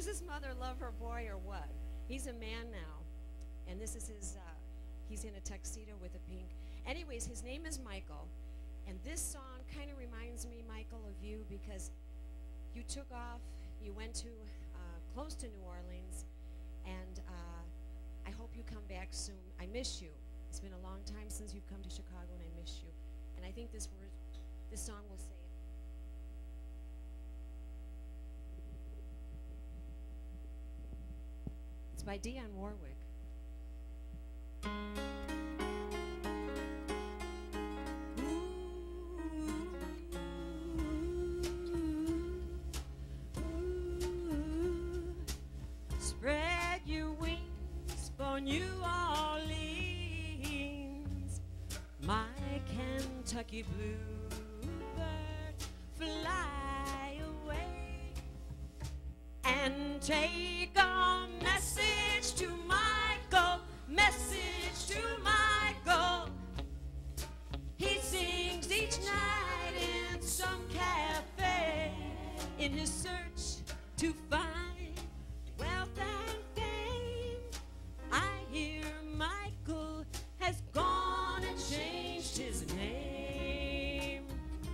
Does his mother love her boy or what? He's a man now, and this is his, he's in a tuxedo with a pink. Anyways, his name is Michael, and this song kind of reminds me, Michael, of you because you took off, you went to close to New Orleans, and I hope you come back soon. I miss you. It's been a long time since you've come to Chicago, and I miss you. And I think this song will say it. It's by Dionne Warwick. Spread your wings for New Orleans, my Kentucky bluebird, fly away and take a message to Michael, message to Michael. He sings each night in some cafe in his search to find wealth and fame. I hear Michael has gone and changed his name.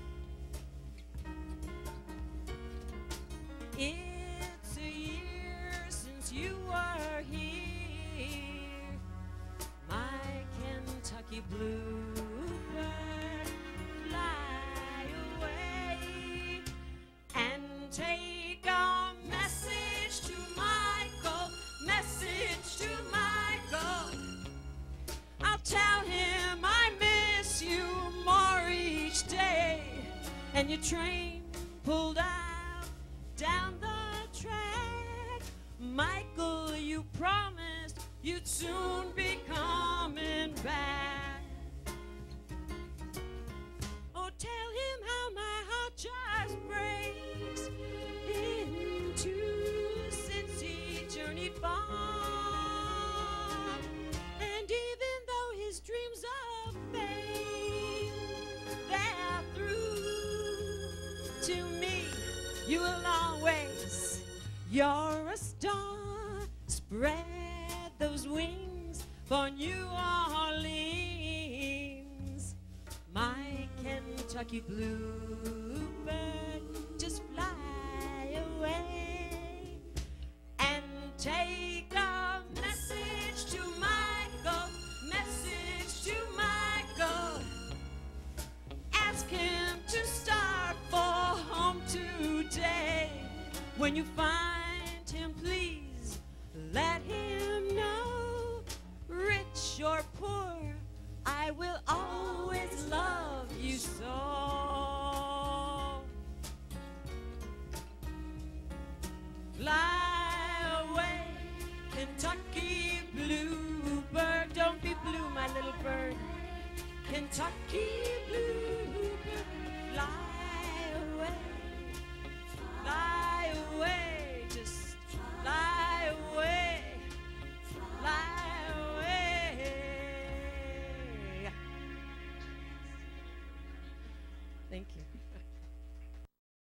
It's a year since you were here, my Kentucky bluebird, fly away and take a message to Michael, message to Michael. I'll tell him I miss you more each day, and your train pulled out down the track. Michael, you promised you'd soon be coming back. Oh, tell him how my heart just breaks into since he journeyed far. And even though his dreams of fame, they're through, to me you will always, you're a star. Spread those wings for New Orleans, my Kentucky bluebird, just fly away and take a message to Michael, message to Michael. Ask him to start for home today. When you find him, please let him know, rich or poor, I will always love